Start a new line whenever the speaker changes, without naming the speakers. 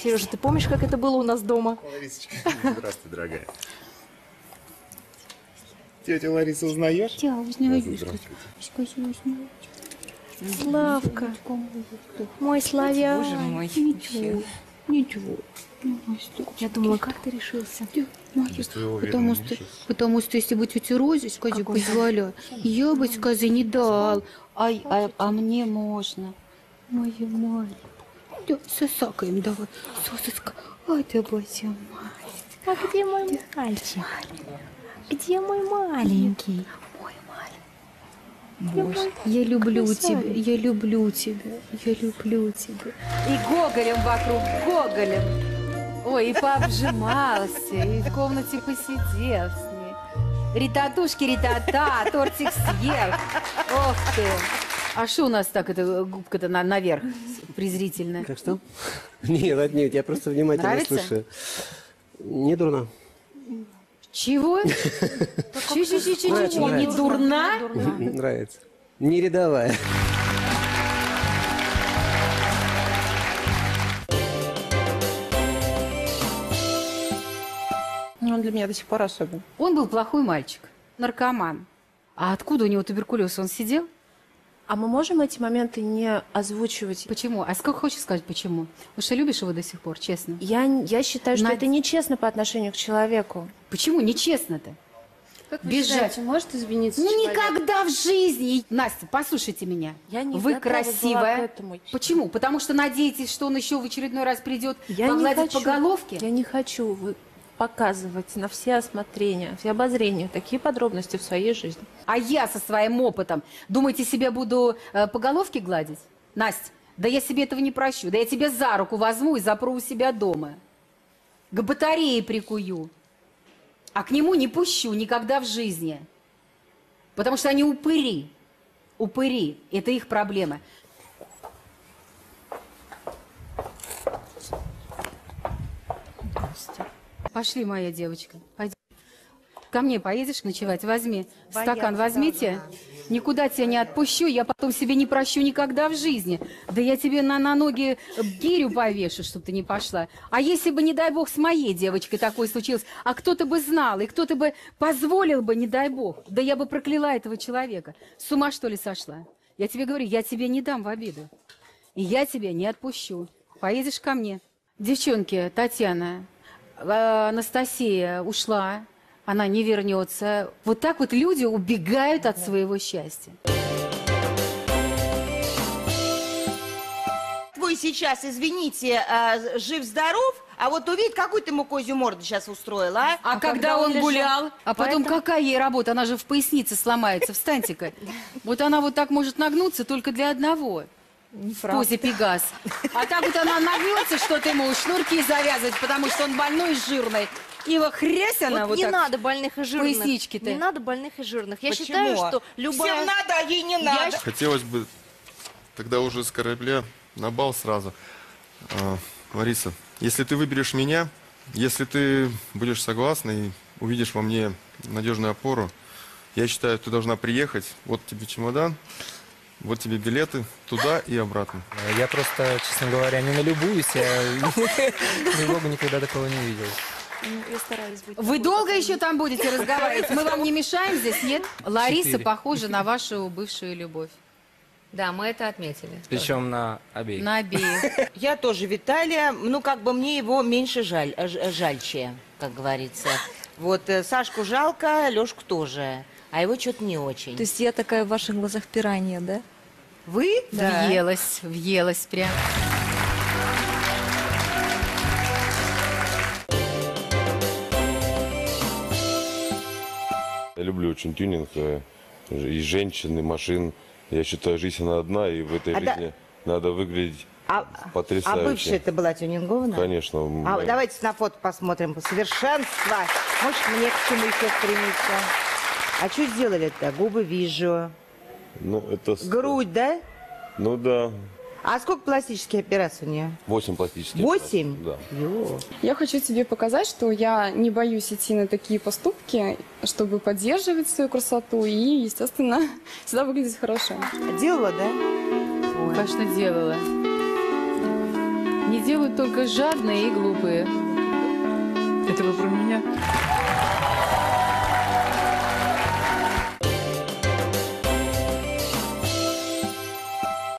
Сережа, ты помнишь, как это было у нас дома?
Ларисочка, здравствуй, дорогая. Тетя Лариса, узнаешь?
Я узнаю.
Славка, мой славян.
Боже мой.
Ничего. Ничего.
Я думала, как ты решился?
Без твоего
Потому что если бы тетя Розе, скажи, позволяла, я бы, скажи, не дал.
А мне можно.
Моя маленькая. Да, сосакаем давай. Сосочка. Ай, ты бася мать.
А где мой мальчик? Где мой маленький?
Мой маленький. Я люблю тебя, я люблю тебя, я люблю тебя.
И Гоголем вокруг, Гоголем. Ой, и пообжимался, и в комнате посидел с ней. Ритатушки, ритата, тортик съел. Ох ты. А что у нас так, это губка-то наверх презрительно?
Как что? Нет, нет, я просто внимательно
Нравится?
слушаю. Не дурно.
Чего? Чего? Не дурна?
Нравится. Не рядовая.
Он для меня до сих пор особен.
Он был плохой мальчик, наркоман. А откуда у него туберкулез? Он сидел?
А мы можем эти моменты не озвучивать?
Почему? А сколько хочешь сказать, почему? Вы что, любишь его до сих пор, честно?
Я считаю, что
Надь.
это нечестно по отношению к человеку.
Почему нечестно-то?
Как вы
Бежать.
считаете, может извиниться
Ну,
человек?
никогда в жизни! Настя, послушайте меня.
Я не
Вы
готова была
красивая.
к этому.
Почему? Потому что надеетесь, что он еще в очередной раз придет
Я не
погладить
хочу.
по головке?
Я не хочу показывать на все осмотрения, все обозрения такие подробности в своей жизни.
А я со своим опытом, думаете, себя буду по головке гладить? Настя, да я себе этого не прощу. Да я тебя за руку возьму и запру у себя дома. К батарее прикую. А к нему не пущу никогда в жизни. Потому что они упыри. Упыри. Это их проблема. Пошли, моя девочка. Пойди. Ко мне поедешь ночевать? Возьми. Стакан возьмите. Никуда тебя не отпущу, я потом себе не прощу никогда в жизни. Да я тебе на ноги гирю повешу, чтобы ты не пошла. А если бы, не дай бог, с моей девочкой такое случилось, а кто-то бы знал, и кто-то бы позволил бы, не дай бог, да я бы прокляла этого человека. С ума, что ли, сошла? Я тебе говорю, я тебе не дам в обиду. И я тебя не отпущу. Поедешь ко мне. Девчонки, Татьяна, Анастасия ушла. Она не вернется. Вот так вот люди убегают от своего счастья.
Твой сейчас, извините, жив-здоров, а вот увидеть, какую ты ему козью морду сейчас устроила, а?
А когда он гулял? А потом какая ей работа? Она же в пояснице сломается. Встаньте-ка. Вот она вот так может нагнуться только для одного. В позе Пегас. А так вот она нагнется, что-то ему шнурки завязывать, потому что он больной и жирный. И вот хрясь она вот
не
так.
надо больных и жирных.
Пояснички-то.
Не надо больных и жирных. Я
Почему?
считаю, что любая...
Всем надо, а ей не надо.
Хотелось бы тогда уже с корабля на бал сразу. Лариса, если ты выберешь меня, если ты будешь согласна и увидишь во мне надежную опору, я считаю, ты должна приехать. Вот тебе чемодан, вот тебе билеты туда и обратно.
Я просто, честно говоря, не налюбуюсь, я Богу никогда такого не видел.
Я стараюсь быть...
Вы долго еще там будете разговаривать? Мы вам не мешаем здесь, нет? Лариса
4.
похожа на вашу бывшую любовь.
Да, мы это отметили.
Причем на обеих.
На обеих.
Я тоже Виталия, ну, как бы мне его меньше жальче, как говорится. Вот Сашку жалко, Лешку тоже, а его что-то не очень.
То есть я такая в ваших глазах пиранья, да?
Вы? Да.
Въелась прям.
Я люблю очень тюнинг и женщин, и машин. Я считаю, жизнь она одна, и в этой жизни надо выглядеть потрясающе.
А бывшая это была тюнингованная?
Конечно.
А давайте на фото посмотрим. Совершенство. Может, мне к чему еще стремиться? А что сделали-то? Губы вижу.
Ну, это...
Грудь, да?
Ну да.
А сколько пластических операций у нее?
8 пластических.
8?
Да.
Я хочу тебе показать, что я не боюсь идти на такие поступки, чтобы поддерживать свою красоту и, естественно, всегда выглядеть хорошо.
Делала, да?
Конечно, делала. Не делают только жадные и глупые.
Это вы про